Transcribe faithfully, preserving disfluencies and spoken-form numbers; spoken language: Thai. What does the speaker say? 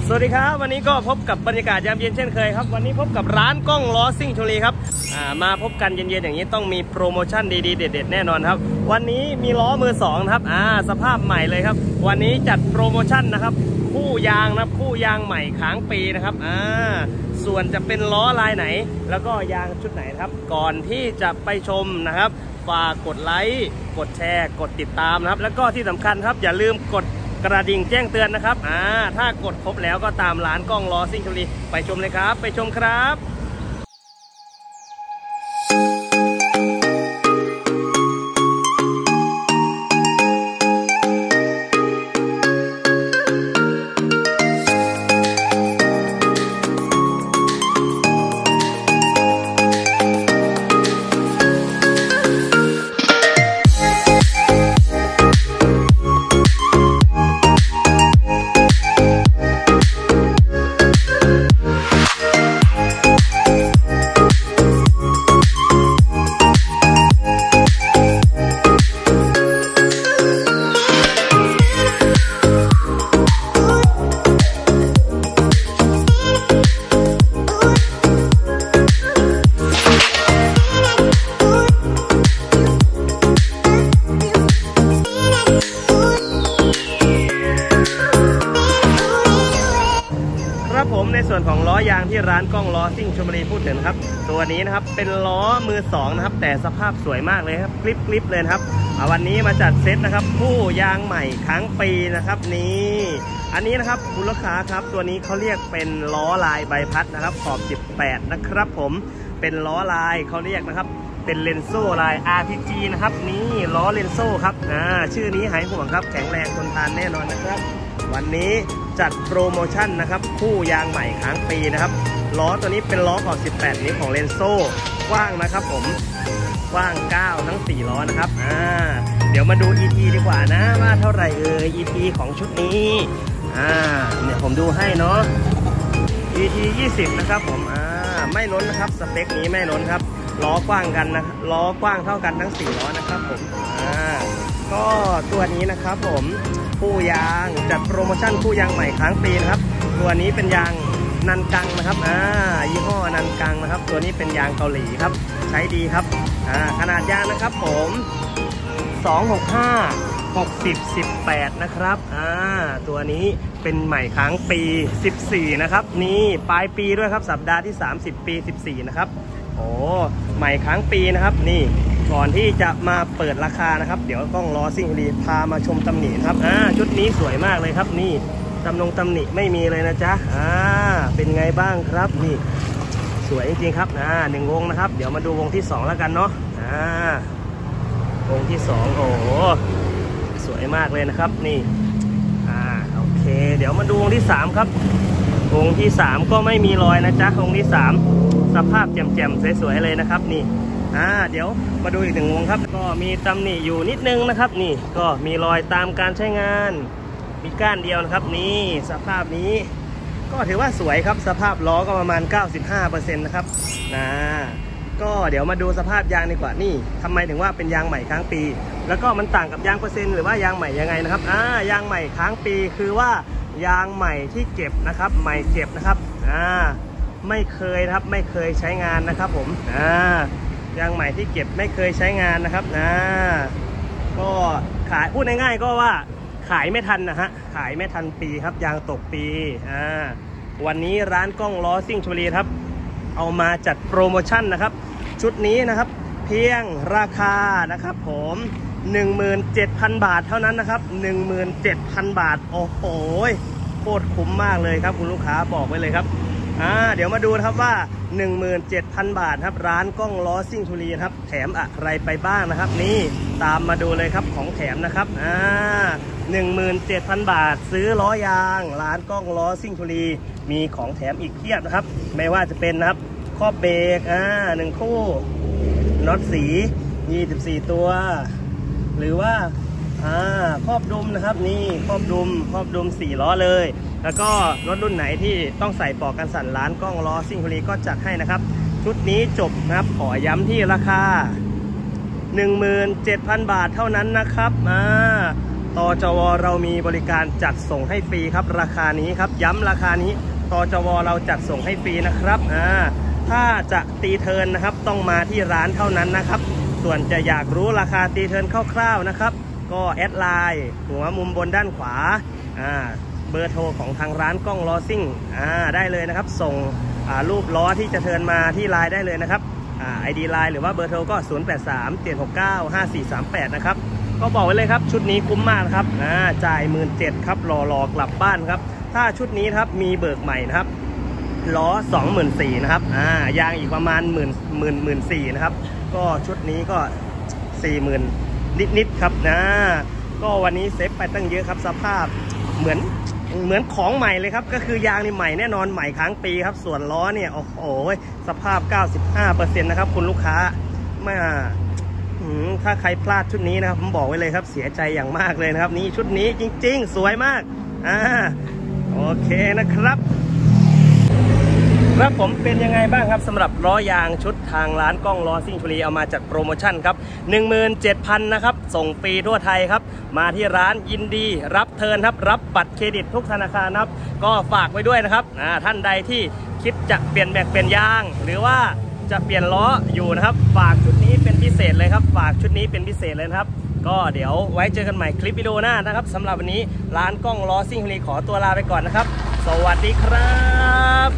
สวัสดีครับวันนี้ก็พบกับบรรยากาศยามเย็นเช่นเคยครับวันนี้พบกับร้านกล้องล้อซิ่งชลบุรีครับมาพบกันเย็นๆอย่างนี้ต้องมีโปรโมชั่นดีๆเด็ดๆแน่นอนครับวันนี้มีล้อมือสองครับอ่าสภาพใหม่เลยครับวันนี้จัดโปรโมชั่นนะครับคู่ยางนะครับคู่ยางใหม่ค้างปีนะครับอ่าส่วนจะเป็นล้อลายไหนแล้วก็ยางชุดไหนครับก่อนที่จะไปชมนะครับฝากกดไลค์กดแชร์กดติดตามนะครับแล้วก็ที่สำคัญครับอย่าลืมกดกระดิ่งแจ้งเตือนนะครับอ่าถ้ากดครบแล้วก็ตามร้านกล้องล้อซิ่งชลบุรีไปชมเลยครับไปชมครับผมในส่วนของล้อยางที่ร้านกล้องล้อซิ่งชลบุรีพูดถึงครับตัวนี้นะครับเป็นล้อมือสองนะครับแต่สภาพสวยมากเลยครับคลิปคลิปเลยครับวันนี้มาจัดเซตนะครับคู่ยางใหม่ค้างปีนะครับนี่อันนี้นะครับคุณลูกค้าครับตัวนี้เขาเรียกเป็นล้อลายใบพัดนะครับขอบสิบแปดนะครับผมเป็นล้อลายเขาเรียกนะครับเป็นเลนโซ่ลาย อาร์ พี จี นะครับนี่ล้อเลนโซ่ครับอ่าชื่อนี้หายห่วงครับแข็งแรงทนทานแน่นอนนะครับวันนี้จัดโปรโมชั่นนะครับคู่ยางใหม่ค้างปีนะครับล้อตัวนี้เป็นล้อขอบสิบแปดนิ้วของเลนโซ่กว้างนะครับผมกว้างเก้าทั้งสี่ล้อนะครับอ่าเดี๋ยวมาดู อี ที ดีกว่านะว่าเท่าไหร่เอ่ย อี ที ของชุดนี้อ่าเนี่ยผมดูให้เนาะ อี ที ยี่สิบนะครับผมอ่าไม่ล้นนะครับสเปคนี้ไม่ล้นครับล้อกว้างกันนะล้อกว้างเท่ากันทั้งสี่ล้อนะครับผมอ่าก็ตัวนี้นะครับผมคู่ยางจัดโปรโมชั่นคู่ยางใหม่ค้างปีนะครับตัวนี้เป็นยางนันกังนะครับอ่ายี่ห้อนันกังนะครับตัวนี้เป็นยางเกาหลีครับใช้ดีครับอ่าขนาดยางนะครับผมสองหกห้า หกสิบ สิบแปดนะครับอ่าตัวนี้เป็นใหม่ค้างปีสิบสี่นะครับนี่ปลายปีด้วยครับสัปดาห์ที่สามสิบปีสิบสี่นะครับโอ้ใหม่ค้างปีนะครับนี่ก่อนที่จะมาเปิดราคานะครับเดี๋ยวต้องรอซิ่งดีพามาชมตำหนิครับอ่าชุดนี้สวยมากเลยครับนี่ตำนงตำหนิไม่มีเลยนะจ๊ะอ่าเป็นไงบ้างครับนี่สวยจริงๆครับอ่าหนึ่งวงนะครับเดี๋ยวมาดูวงที่สองแล้วกันเนาะอ่าวงที่สองโอ้โหสวยมากเลยนะครับนี่อ่าโอเคเดี๋ยวมาดูวงที่สามครับวงที่สามก็ไม่มีรอยนะจ๊ะวงที่สามสภาพแจ่มๆสวยๆเลยนะครับนี่อ่าเดี๋ยวมาดูอีกหนึ่งวงครับก็มีตำหนิอยู่นิดนึงนะครับนี่ก็มีรอยตามการใช้งานมีก้านเดียวนะครับนี่สภาพนี้ก็ถือว่าสวยครับสภาพล้อก็ประมาณ เก้าสิบห้าเปอร์เซ็นต์ นะครับนะก็เดี๋ยวมาดูสภาพยางดีกว่านี่ทำไมถึงว่าเป็นยางใหม่ค้างปีแล้วก็มันต่างกับยางเปอร์เซ็นต์หรือว่ายางใหม่ยังไงนะครับอ่ายางใหม่ค้างปีคือว่ายางใหม่ที่เก็บนะครับใหม่เก็บนะครับอ่าไม่เคยนะครับไม่เคยใช้งานนะครับผมอ่ายางใหม่ที่เก็บไม่เคยใช้งานนะครับนะก็ขายพูดง่ายๆก็ว่าขายไม่ทันนะฮะขายไม่ทันปีครับยางตกปีอ่าวันนี้ร้านกล้องล้อซิ่งชลบุรีครับเอามาจัดโปรโมชั่นนะครับชุดนี้นะครับเพียงราคานะครับผม หนึ่งหมื่นเจ็ดพัน บาทเท่านั้นนะครับ หนึ่งหมื่นเจ็ดพัน บาทโอ้โหโคตรคุ้มมากเลยครับคุณลูกค้าบอกไว้เลยครับอ่าเดี๋ยวมาดูนะครับว่า หนึ่งหมื่นเจ็ดพัน บาทครับร้านกล้องล้อซิ่งชลบุรีครับแถมอะไรไปบ้างนะครับนี่ตามมาดูเลยครับของแถมนะครับอ่า หนึ่งหมื่นเจ็ดพัน บาทซื้อล้อยางร้านกล้องล้อซิ่งชลบุรีมีของแถมอีกเพียบนะครับไม่ว่าจะเป็นนะครับครอบเบรกอ่าหนึ่งคู่น็อตสียี่สิบสี่ตัวหรือว่าอ่าครอบดุมนะครับนี่ครอบดุมครอบดุมสี่ล้อเลยแล้วก็รถรุ่นไหนที่ต้องใส่ปลอกกันสั่นร้านกล้องล้อซิ่งชลบุรีก็จัดให้นะครับชุดนี้จบนะครับขอย้ำที่ราคา หนึ่งหมื่นเจ็ดพัน บาทเท่านั้นนะครับอ่าตจวเรามีบริการจัดส่งให้ฟรีครับราคานี้ครับย้ำราคานี้ตจวเราจัดส่งให้ฟรีนะครับอ่าถ้าจะตีเทิร์นนะครับต้องมาที่ร้านเท่านั้นนะครับส่วนจะอยากรู้ราคาตีเทิร์นคร่าวๆนะครับก็แอดไลน์หัวมุมบนด้านขวาอ่าเบอร์โทรของทางร้านกล้องล้อซิ่งอ่าได้เลยนะครับส่งรูปล้อที่จะเทิร์นมาที่ไลน์ได้เลยนะครับไอดีไลน์หรือว่าเบอร์โทรก็ศูนย์แปดสาม เจ็ดหกเก้า ห้าสี่สามแปดนะครับก็บอกไว้เลยครับชุดนี้คุ้มมากครับอ่าจ่าย หนึ่งหมื่นเจ็ดพัน ครับรอรอกลับบ้านครับถ้าชุดนี้ครับมีเบิกใหม่นะครับล้อ สองหมื่นสี่พัน นะครับอ่ายางอีกประมาณ หนึ่งหมื่น หนึ่ง สี่พัน นะครับก็ชุดนี้ก็ สี่หมื่น นิดๆครับนะก็วันนี้เซฟไปตั้งเยอะครับสภาพเหมือนเหมือนของใหม่เลยครับก็คือยางนี่ใหม่แน่นอนใหม่ค้างปีครับส่วนล้อเนี่ยโอ้โหสภาพ เก้าสิบห้าเปอร์เซ็นต์ นะครับคุณลูกค้าไม่ถ้าใครพลาดชุดนี้นะครับผมบอกไว้เลยครับเสียใจอย่างมากเลยนะครับนี่ชุดนี้จริงๆสวยมากอ่าโอเคนะครับครับผมเป็นยังไงบ้างครับสำหรับล้อยางชุดทางร้านกล้องล้อซิ่งชลบุรีเอามาจัดโปรโมชั่นครับ หนึ่งหมื่นเจ็ดพัน นะครับส่งฟรีทั่วไทยครับมาที่ร้านยินดีรับเทิร์นครับรับบัตรเครดิตทุกธนาคารครับก็ฝากไว้ด้วยนะครับท่านใดที่คิดจะเปลี่ยนแบกเปลี่ยนยางหรือว่าจะเปลี่ยนล้ออยู่นะครับฝากชุดนี้เป็นพิเศษเลยครับฝากชุดนี้เป็นพิเศษเลยครับก็เดี๋ยวไว้เจอกันใหม่คลิปวิดีโอหน้านะครับสำหรับวันนี้ร้านกล้องล้อซิ่งชลบุรีขอตัวลาไปก่อนนะครับสวัสดีครับ